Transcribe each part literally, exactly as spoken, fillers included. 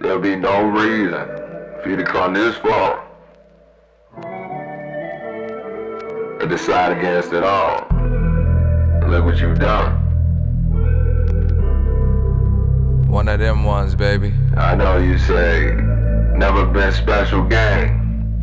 There'll be no reason for you to come this far and decide against it all. Look what you've done. One of them ones, baby. I know you say, never been special gang,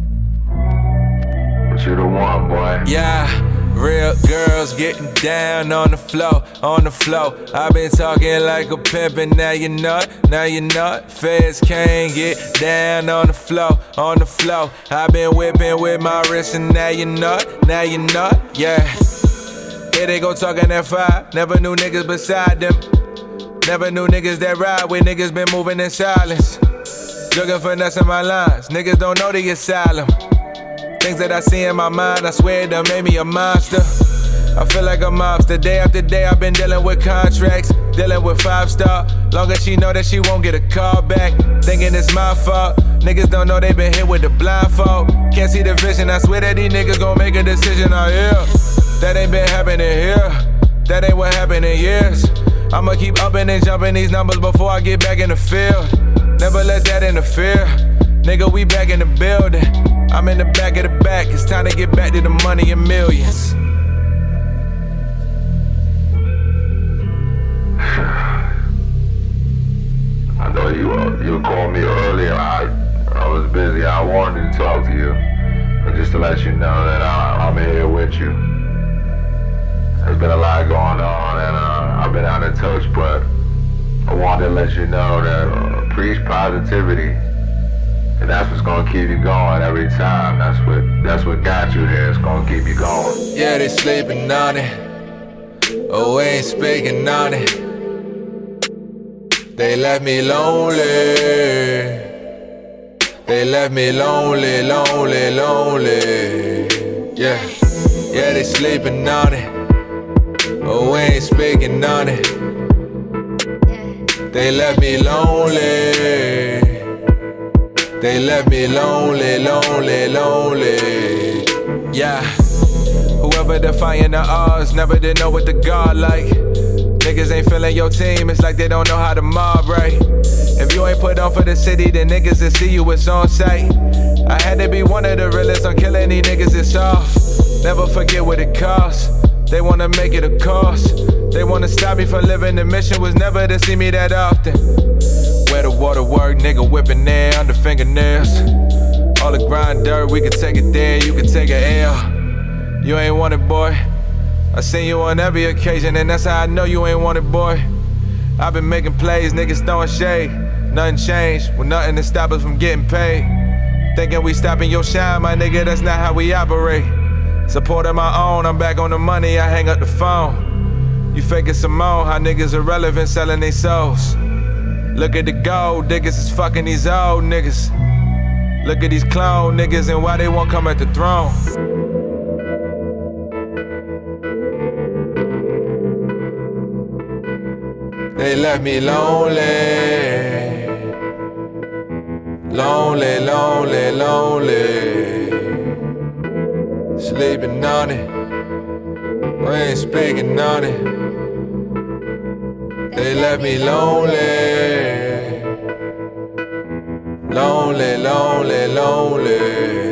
but you the one, boy. Yeah, real girls getting down on the floor, on the floor. I've been talking like a pimp and now you know it, now you know it. Feds can't get down on the floor, on the floor. I've been whipping with my wrist and now you know it, now you know it, yeah. Here they go talking that fire, never knew niggas beside them. Never knew niggas that ride with niggas been moving in silence. Looking for nuts in my lines, niggas don't know the asylum. Things that I see in my mind, I swear it done made me a monster. I feel like a mobster, day after day I've been dealing with contracts, dealing with five star. Long as she know that she won't get a call back, thinking it's my fault. Niggas don't know they been hit with the blindfold. Can't see the vision, I swear that these niggas gon' make a decision out here. That ain't been happening here, that ain't what happened in years. I'ma keep upping and jumping these numbers before I get back in the field. Never let that interfere. Nigga, we back in the building. I'm in the back of the back. It's time to get back to the money and millions. I know you uh, you called me earlier. I I was busy. I wanted to talk to you, but just to let you know that I, I'm here with you. There's been a lot going on, and uh, I've been out of touch, but I wanted to let you know that uh, preach positivity, and that's what's gonna keep you going every time. That's what that's what got you here. It's gonna keep you going. Yeah, they sleeping on it. Oh, we ain't speaking on it. They left me lonely. They left me lonely, lonely, lonely. Yeah, yeah, they sleeping on it. Oh, we ain't speaking on it. They left me lonely. They left me lonely, lonely, lonely. Yeah. Whoever defying the odds never did know what the God like. Niggas ain't feeling your team, it's like they don't know how to mob right. If you ain't put on for the city, then niggas that see you, it's on sight. I had to be one of the realest on killing these niggas, it's off. Never forget what it costs. They wanna make it a cost. They wanna stop me from living. The mission was never to see me that often. Where the water work, nigga whipping there under fingernails. All the grind dirt, we could take it there, you could take a L. You ain't want it, boy. I seen you on every occasion, and that's how I know you ain't want it, boy. I've been making plays, niggas throwing shade. Nothing changed, with nothing to stop us from getting paid. Thinking we stopping your shine, my nigga, that's not how we operate. Supporting my own, I'm back on the money, I hang up the phone. You faking some more, how niggas irrelevant selling they souls. Look at the gold diggers is fucking these old niggas. Look at these clone niggas and why they won't come at the throne. They left me lonely. Lonely, lonely, lonely. Sleeping on it. We ain't speaking on it. They left me lonely. Lonely, lonely, lonely.